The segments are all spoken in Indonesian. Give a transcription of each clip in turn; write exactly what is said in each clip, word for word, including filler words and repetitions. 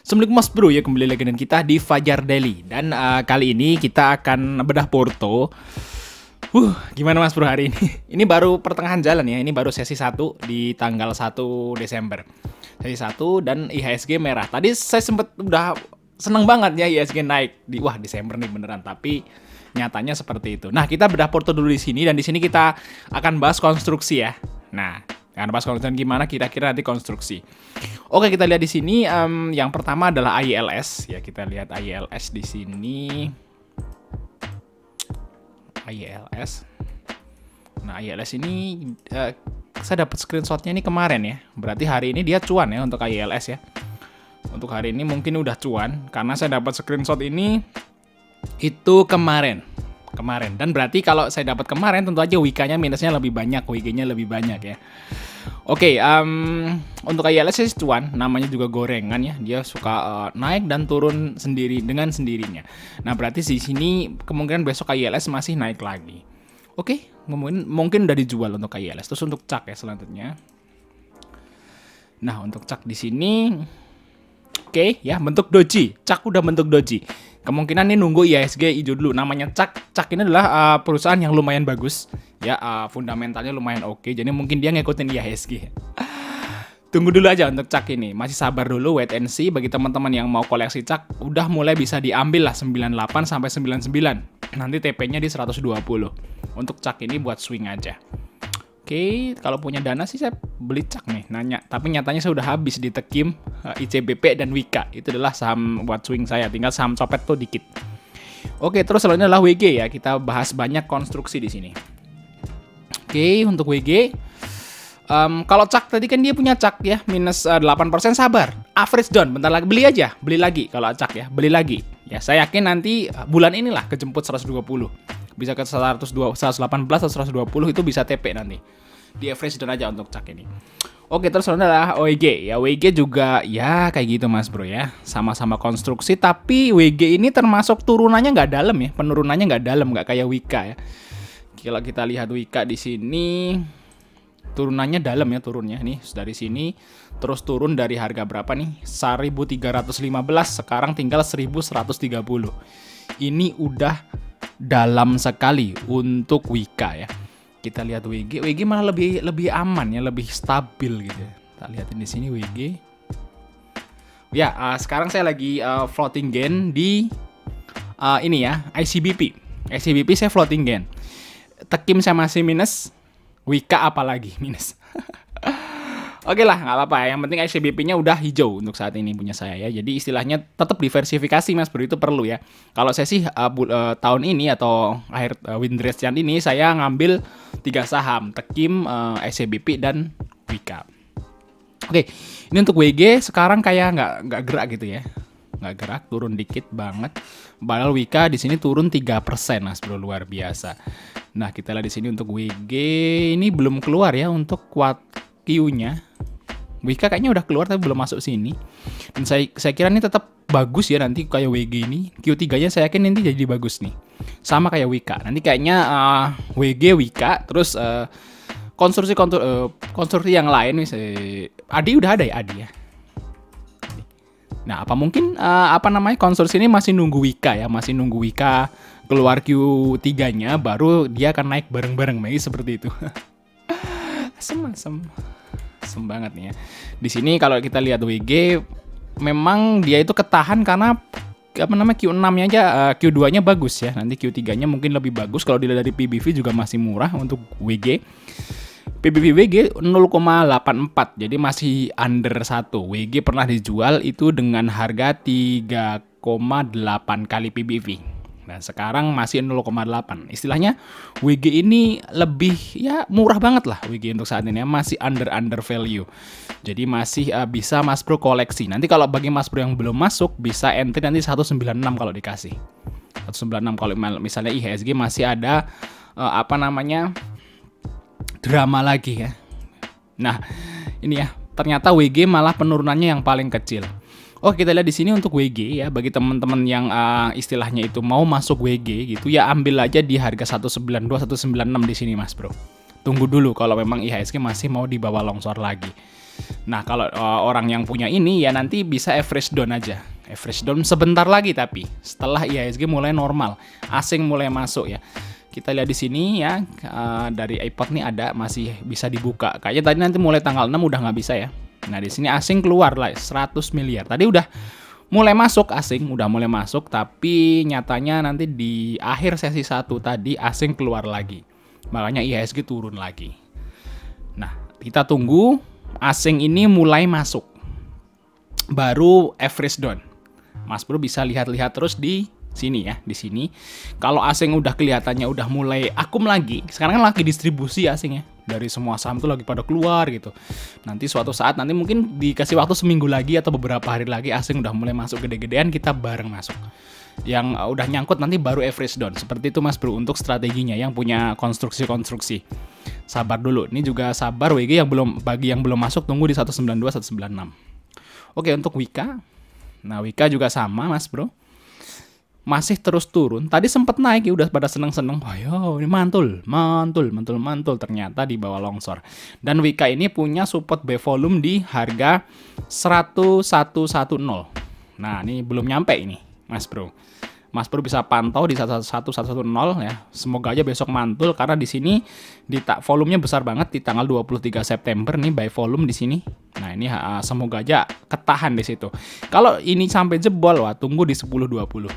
Assalamualaikum Mas Bro, ya kembali lagi dengan kita di Fajar Daily. Dan uh, kali ini kita akan bedah Porto. Uh, gimana Mas Bro hari ini? Ini baru pertengahan jalan ya, ini baru sesi satu di tanggal satu Desember. Sesi satu dan I H S G merah. Tadi saya sempet udah seneng banget ya I H S G naik di wah Desember nih beneran, tapi nyatanya seperti itu. Nah, kita bedah Porto dulu di sini dan di sini kita akan bahas konstruksi ya. Nah, akan bahas konstruksi gimana kira-kira nanti konstruksi. Oke, kita lihat di sini um, yang pertama adalah I L S ya, kita lihat I L S di sini. I L S. Nah, I L S ini uh, saya dapat screenshotnya ini kemarin ya. Berarti hari ini dia cuan ya untuk I L S ya. Untuk hari ini mungkin udah cuan karena saya dapat screenshot ini itu kemarin. Kemarin. Dan berarti kalau saya dapat kemarin tentu aja W K-nya minusnya lebih banyak, W G-nya lebih banyak ya. Oke, okay, um, untuk I L S sih cuan, namanya juga gorengan ya. Dia suka uh, naik dan turun sendiri dengan sendirinya. Nah, berarti di sini kemungkinan besok I L S masih naik lagi. Oke, okay, mungkin mungkin udah dijual untuk I L S. Terus untuk C A C ya selanjutnya. Nah, untuk C A C di sini oke okay, ya, bentuk doji. C A C udah bentuk doji. Kemungkinan ini nunggu I H S G hijau dulu. Namanya C A C. C A C ini adalah uh, perusahaan yang lumayan bagus. Ya, uh, fundamentalnya lumayan oke. Okay. Jadi mungkin dia ngikutin I H S G. Tunggu dulu aja untuk C A C ini. Masih sabar dulu, wait and see. Bagi teman-teman yang mau koleksi C A C, udah mulai bisa diambil lah sembilan puluh delapan sampai sembilan puluh sembilan. Nanti T P-nya di seratus dua puluh. Untuk C A C ini buat swing aja. Oke, okay, kalau punya dana sih saya beli C A C nih, nanya. Tapi nyatanya saya udah habis di Tekim, I C B P, dan W K. Itu adalah saham buat swing saya, tinggal saham copet tuh dikit. Oke, okay, terus selanjutnya adalah W G ya. Kita bahas banyak konstruksi di sini. Oke, okay, untuk W G, um, kalau C A C tadi kan dia punya C A C ya, minus uh, delapan persen, sabar. Average down, bentar lagi, beli aja, beli lagi kalau C A C ya, beli lagi. Ya, saya yakin nanti bulan inilah kejemput seratus dua puluh. Bisa ke seratus delapan belas atau seratus dua puluh itu bisa T P nanti. Di average down aja untuk C A C ini. Oke, terus adalah W G. Ya, W G juga ya kayak gitu Mas Bro ya. Sama-sama konstruksi, tapi W G ini termasuk turunannya nggak dalam ya. Penurunannya nggak dalam, nggak kayak W K ya. Kalau kita lihat W K di sini, turunannya dalam ya, turunnya nih dari sini terus turun dari harga berapa nih? seribu tiga ratus lima belas, sekarang tinggal seribu seratus tiga puluh. Ini udah dalam sekali untuk W K ya. Kita lihat W G, W G malah lebih lebih aman ya, lebih stabil gitu ya. Kita lihatin di sini W G. Ya, uh, sekarang saya lagi uh, floating gain di uh, ini ya, I C B P. I C B P saya floating gain. Tekim saya masih minus, W K apalagi minus. Oke lah, nggak apa-apa. Yang penting I C B P-nya udah hijau untuk saat ini punya saya ya. Jadi istilahnya tetap diversifikasi Mas Bro, itu perlu ya. Kalau saya sih uh, uh, tahun ini atau akhir uh, Windresian ini saya ngambil tiga saham, Tekim, uh, I C B P dan W K. Oke, ini untuk W G sekarang kayak nggak nggak gerak gitu ya. Nggak gerak, turun dikit banget. Padahal W K di sini turun tiga persen Mas Bro, luar biasa. Nah, kita lihat di sini untuk W G ini belum keluar ya untuk kuat Q-nya. W K kayaknya udah keluar tapi belum masuk sini. Dan saya saya kira ini tetap bagus ya nanti kayak W G ini. Q tiga-nya saya yakin nanti jadi bagus nih. Sama kayak W K. Nanti kayaknya uh, W G, W K, terus uh, konstruksi kontur, uh, konstruksi yang lain nih. Saya, Adi udah ada ya Adi ya. Nah, apa mungkin uh, apa namanya konstruksi ini masih nunggu W K ya, masih nunggu W K keluar Q tiga-nya baru dia akan naik bareng-bareng nih seperti itu. Asem-asem. Asem banget nih ya. Di sini kalau kita lihat W G memang dia itu ketahan karena apa namanya Q enam-nya aja, uh, Q dua-nya bagus ya. Nanti Q tiga-nya mungkin lebih bagus. Kalau dilihat dari P B V juga masih murah untuk W G. P B V W G nol koma delapan empat. Jadi masih under satu. W G pernah dijual itu dengan harga tiga koma delapan kali P B V. Nah, sekarang masih nol koma delapan. Istilahnya W G ini lebih ya murah banget lah W G untuk saat ini ya. Masih under under value. Jadi masih uh, bisa Mas Bro koleksi. Nanti kalau bagi Mas Bro yang belum masuk bisa entry nanti seratus sembilan puluh enam kalau dikasih. seratus sembilan puluh enam kalau misalnya I H S G masih ada uh, apa namanya drama lagi ya. Nah, ini ya. Ternyata W G malah penurunannya yang paling kecil. Oh, kita lihat di sini untuk W G ya, bagi teman-teman yang uh, istilahnya itu mau masuk W G gitu ya, ambil aja di harga seratus sembilan puluh dua, seratus sembilan puluh enam di sini Mas Bro. tunggu dulu kalau memang I H S G masih mau di bawah longsor lagi. Nah, kalau uh, orang yang punya ini ya nanti bisa average down aja. Average down sebentar lagi, tapi setelah I H S G mulai normal, asing mulai masuk ya. Kita lihat di sini ya, uh, dari iPod nih ada masih bisa dibuka. Kayaknya tadi nanti mulai tanggal enam udah nggak bisa ya. Nah, di sini asing keluar lah seratus miliar. Tadi udah mulai masuk asing, udah mulai masuk, tapi nyatanya nanti di akhir sesi satu tadi asing keluar lagi. Makanya I H S G turun lagi. Nah, kita tunggu asing ini mulai masuk. Baru average down. Mas Bro bisa lihat-lihat terus di sini ya, di sini. Kalau asing udah kelihatannya udah mulai akum lagi. Sekarang kan lagi distribusi asing ya. Dari semua saham tuh lagi pada keluar gitu. Nanti suatu saat nanti mungkin dikasih waktu seminggu lagi atau beberapa hari lagi asing udah mulai masuk gede-gedean, kita bareng masuk. Yang udah nyangkut nanti baru average down. Seperti itu Mas Bro untuk strateginya yang punya konstruksi-konstruksi. Sabar dulu. Ini juga sabar W G yang belum, bagi yang belum masuk tunggu di seratus sembilan puluh dua, seratus sembilan puluh enam. Oke, untuk Wika. Nah, Wika juga sama Mas Bro. Masih terus turun. Tadi sempat naik ya udah pada seneng-seneng. Ayo, ini mantul, mantul, mantul, mantul. Ternyata di bawah longsor. Dan Wika ini punya support buy volume di harga seratus sepuluh. Nah, ini belum nyampe ini, Mas Bro. Mas Bro bisa pantau di seratus sepuluh ya. Semoga aja besok mantul karena di sini di tak volumenya besar banget di tanggal dua puluh tiga September nih buy volume di sini. Nah, ini uh, semoga aja ketahan di situ. Kalau ini sampai jebol, wah tunggu di sepuluh dua puluh.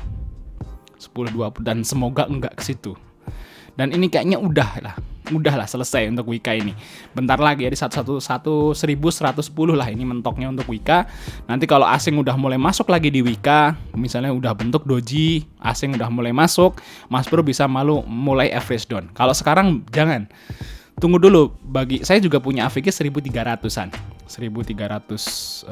sepuluh dua puluh dan semoga enggak ke situ. Dan ini kayaknya udah lah. Udah lah selesai untuk Wika ini. Bentar lagi ya di seribu seratus sepuluh lah ini mentoknya untuk Wika. Nanti kalau asing udah mulai masuk lagi di Wika, misalnya udah bentuk doji, asing udah mulai masuk, Mas Bro bisa malu mulai average down. Kalau sekarang jangan. Tunggu dulu, bagi saya juga punya A V G seribu tiga ratusan. seribu tiga ratus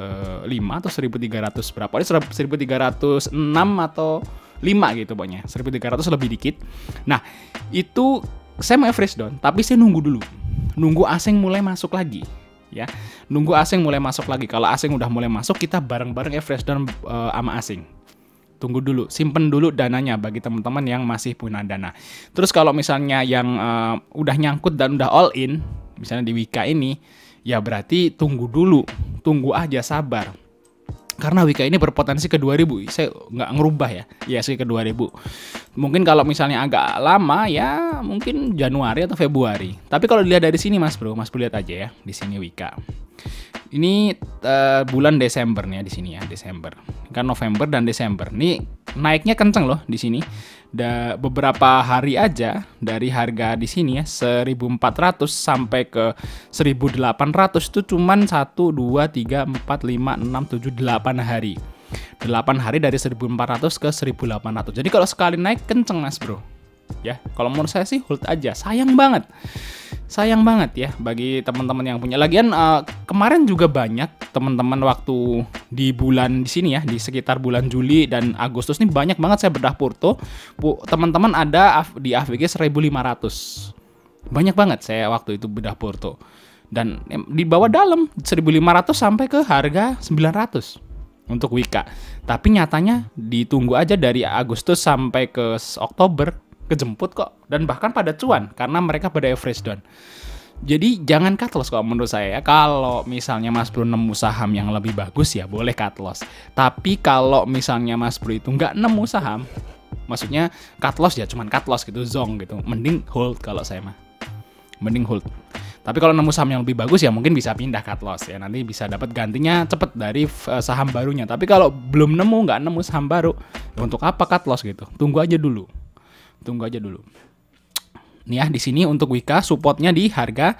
lima atau seribu tiga ratus berapa? Ini seribu tiga ratus enam atau lima gitu pokoknya. seribu tiga ratus lebih dikit. Nah, itu saya mau average down, tapi saya nunggu dulu. Nunggu asing mulai masuk lagi, ya. Nunggu asing mulai masuk lagi. Kalau asing udah mulai masuk, kita bareng-bareng average down uh, sama asing. Tunggu dulu, simpen dulu dananya bagi teman-teman yang masih punya dana. Terus kalau misalnya yang uh, udah nyangkut dan udah all in, misalnya di Wika ini, ya berarti tunggu dulu, tunggu aja sabar. Karena Wika ini berpotensi ke dua ribu, saya nggak ngerubah ya, ya sih ke dua ribu. Mungkin kalau misalnya agak lama ya mungkin Januari atau Februari. Tapi kalau dilihat dari sini Mas Bro, Mas Bro lihat aja ya di sini Wika. Ini uh, bulan Desember nih ya di sini ya, Desember. Kan November dan Desember. Ini naiknya kenceng loh di sini. Da, beberapa hari aja dari harga di sini ya seribu empat ratus sampai ke seribu delapan ratus itu cuman satu dua tiga empat lima enam tujuh delapan hari. delapan hari dari seribu empat ratus ke seribu delapan ratus. Jadi kalau sekali naik kenceng Mas Bro. Ya, kalau menurut saya sih hold aja. Sayang banget. Sayang banget ya bagi teman-teman yang punya. Lagian uh, kemarin juga banyak teman-teman waktu di bulan di sini ya, di sekitar bulan Juli dan Agustus nih banyak banget saya bedah porto. Teman-teman ada di A V G seribu lima ratus. Banyak banget saya waktu itu bedah porto. Dan di bawah dalam seribu lima ratus sampai ke harga sembilan ratus untuk Wika. Tapi nyatanya ditunggu aja dari Agustus sampai ke Oktober kejemput kok, dan bahkan pada cuan karena mereka pada average down. Jadi jangan cut loss kalau menurut saya ya. Kalau misalnya Mas Bro nemu saham yang lebih bagus ya boleh cut loss. Tapi kalau misalnya Mas Bro itu nggak nemu saham, maksudnya cut loss ya cuman cut loss gitu, zong gitu, mending hold kalau saya mah. Mending hold. Tapi kalau nemu saham yang lebih bagus ya mungkin bisa pindah cut loss ya. Nanti bisa dapat gantinya cepet dari uh, saham barunya. Tapi kalau belum nemu, nggak nemu saham baru, ya untuk apa cut loss gitu? Tunggu aja dulu. Tunggu aja dulu. Nih ya di sini untuk Wika supportnya di harga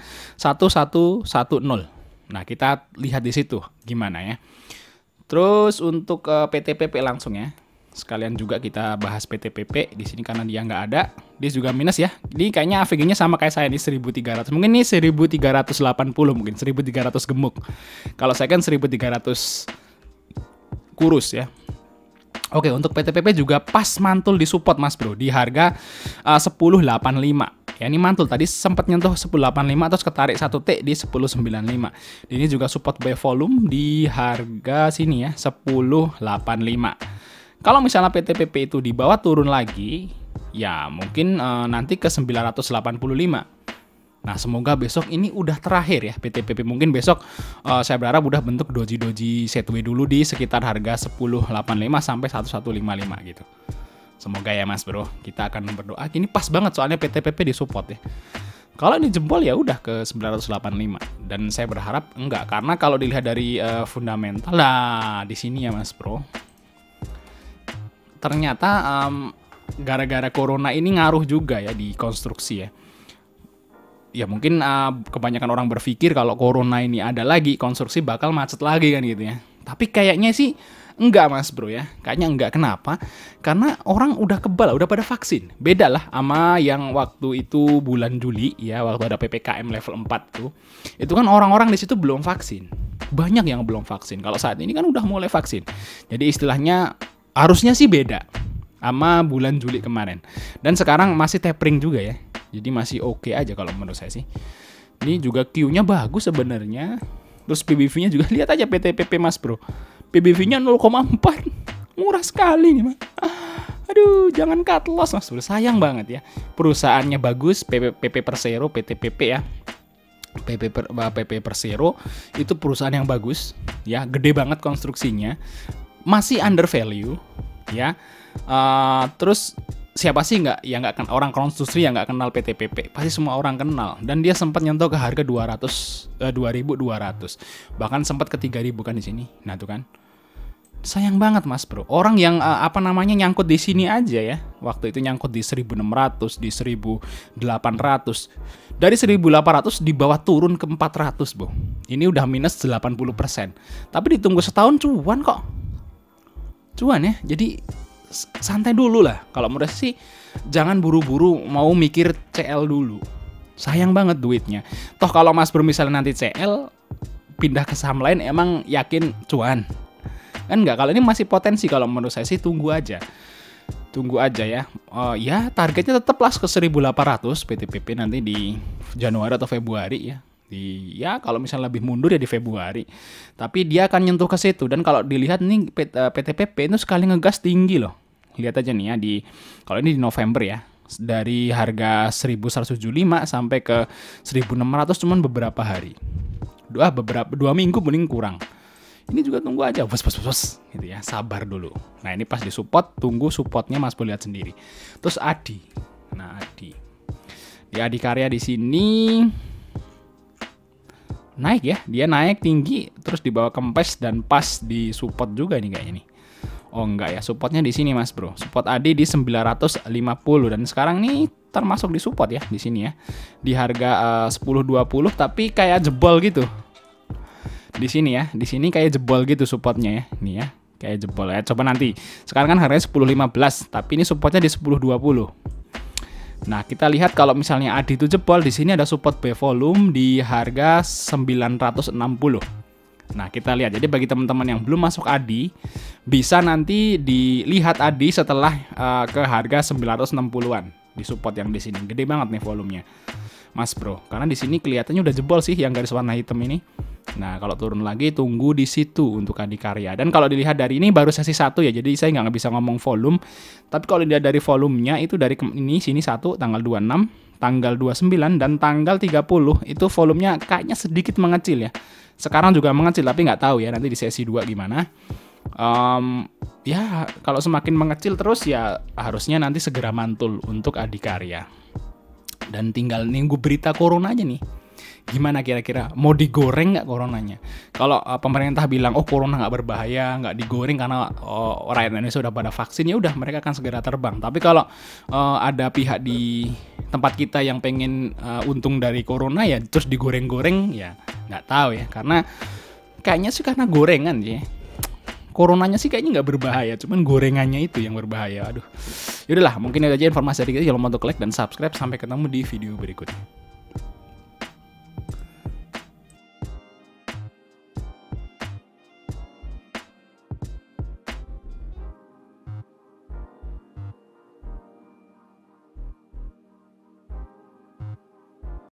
seribu sepuluh. Nah, kita lihat di situ gimana ya. Terus untuk uh, P T P P langsung ya. Sekalian juga kita bahas P T P P di sini karena dia nggak ada. Dia juga minus ya. Ini kayaknya A V G-nya sama kayak saya di seribu tiga ratus. Mungkin ini seribu tiga ratus delapan puluh mungkin, seribu tiga ratus gemuk. Kalau saya kan seribu tiga ratus kurus ya. Oke, untuk P T P P juga pas mantul di support Mas Bro di harga uh, sepuluh delapan puluh lima. Ya ini mantul tadi sempat nyentuh sepuluh delapan puluh lima terus ketarik satu T di sepuluh sembilan puluh lima. Ini juga support buy volume di harga sini ya sepuluh delapan puluh lima. Kalau misalnya P T P P itu di bawah turun lagi, ya mungkin uh, nanti ke sembilan ratus delapan puluh lima. Nah, semoga besok ini udah terakhir ya P T P P. Mungkin besok uh, saya berharap udah bentuk doji-doji setway dulu di sekitar harga sepuluh delapan puluh lima sampai sebelas lima puluh lima gitu. Semoga ya Mas Bro. Kita akan berdoa. Ini pas banget soalnya P T P P disupport ya. Kalau ini jempol ya udah ke sembilan ratus delapan puluh lima, dan saya berharap enggak, karena kalau dilihat dari uh, fundamental lah di sini ya Mas Bro. Ternyata um, gara-gara corona ini ngaruh juga ya di konstruksi ya. Ya mungkin uh, kebanyakan orang berpikir kalau corona ini ada lagi, konstruksi bakal macet lagi kan gitu ya. Tapi kayaknya sih enggak Mas Bro ya. Kayaknya enggak. Kenapa? Karena orang udah kebal, udah pada vaksin. Beda lah sama yang waktu itu bulan Juli ya, waktu ada P P K M level empat tuh. Itu kan orang-orang di situ belum vaksin. Banyak yang belum vaksin. Kalau saat ini kan udah mulai vaksin. Jadi istilahnya harusnya sih beda sama bulan Juli kemarin. Dan sekarang masih tapering juga ya. Jadi masih oke okay aja kalau menurut saya sih. Ini juga Q-nya bagus sebenarnya. Terus P B V-nya juga lihat aja P T P P Mas Bro. P B V-nya nol koma empat. Murah sekali nih, Mas. Aduh, jangan cut loss Mas Bro. Sayang banget ya. Perusahaannya bagus, P P Persero, P T P P ya. P P per, P P Persero itu perusahaan yang bagus ya, gede banget konstruksinya. Masih under value ya. Uh, terus siapa sih nggak yang nggak kan orang konstruksi yang nggak kenal P T P P? Pasti semua orang kenal. Dan dia sempat nyentuh ke harga dua ratus, eh, dua ribu dua ratus, bahkan sempat ke tiga ribu kan di sini. Nah tuh kan, sayang banget Mas Bro. Orang yang uh, apa namanya nyangkut di sini aja ya, waktu itu nyangkut di seribu enam ratus, di seribu delapan ratus, dari seribu delapan ratus di bawah turun ke empat ratus Bro. Ini udah minus delapan puluh persen. Tapi ditunggu setahun cuan kok. Cuan ya. Jadi santai dulu lah. Kalau menurut sih jangan buru-buru mau mikir C L dulu. Sayang banget duitnya. Toh kalau Mas Bro misalnya nanti C L pindah ke saham lain emang yakin cuan? Kan enggak. Kalau ini masih potensi, kalau menurut saya sih tunggu aja. Tunggu aja ya. Oh ya, targetnya tetap lah ke seribu delapan ratus P T P P nanti di Januari atau Februari ya. Di ya kalau misalnya lebih mundur ya di Februari. Tapi dia akan nyentuh ke situ, dan kalau dilihat nih P T P P itu sekali ngegas tinggi loh. Lihat aja nih ya di kalau ini di November ya. Dari harga seribu seratus tujuh puluh lima sampai ke seribu enam ratus cuman beberapa hari. Dua beberapa dua minggu mending kurang. Ini juga tunggu aja, bos bos bos gitu ya. Sabar dulu. Nah, ini pas di support, tunggu supportnya Mas boleh lihat sendiri. Terus Adi. Nah, Adi. Di Adikarya di sini naik ya, dia naik tinggi terus dibawa kempes dan pas di support juga nih kayaknya nih. Oh enggak ya, supportnya di sini Mas Bro. Support A D di sembilan ratus lima puluh, dan sekarang nih termasuk di support ya di sini ya. Di harga uh, sepuluh dua puluh tapi kayak jebol gitu. Di sini ya, di sini kayak jebol gitu supportnya ya. Nih ya, kayak jebol ya. Coba nanti. Sekarang kan harganya sepuluh lima belas, tapi ini supportnya di sepuluh dua puluh. Nah, kita lihat kalau misalnya A D itu jebol, di sini ada support B volume di harga sembilan ratus enam puluh. Nah, kita lihat. Jadi bagi teman-teman yang belum masuk A D, bisa nanti dilihat A D setelah uh, ke harga sembilan ratus enam puluhan di support yang di sini. Gede banget nih volumenya, Mas Bro. Karena di sini kelihatannya udah jebol sih yang garis warna hitam ini. Nah, kalau turun lagi tunggu di situ untuk Adikarya. Dan kalau dilihat dari ini baru sesi satu ya, jadi saya nggak bisa ngomong volume. Tapi kalau dilihat dari volumenya itu dari ini sini satu tanggal dua puluh enam, tanggal dua puluh sembilan dan tanggal tiga puluh itu volumenya kayaknya sedikit mengecil ya. Sekarang juga mengecil tapi nggak tahu ya nanti di sesi dua gimana. Um, ya kalau semakin mengecil terus ya harusnya nanti segera mantul untuk Adikarya. Dan tinggal nunggu berita corona aja nih. Gimana kira-kira mau digoreng nggak coronanya? Kalau uh, pemerintah bilang oh corona nggak berbahaya, nggak digoreng karena oh, rakyat Indonesia sudah pada vaksin, ya udah mereka akan segera terbang. Tapi kalau uh, ada pihak di tempat kita yang pengen uh, untung dari corona ya terus digoreng-goreng ya nggak tahu ya, karena kayaknya sih karena gorengan ya. Coronanya sih kayaknya nggak berbahaya, cuman gorengannya itu yang berbahaya. Aduh, yaudahlah mungkin itu aja informasi dari kita. Jangan lupa untuk like dan subscribe. Sampai ketemu di video berikutnya.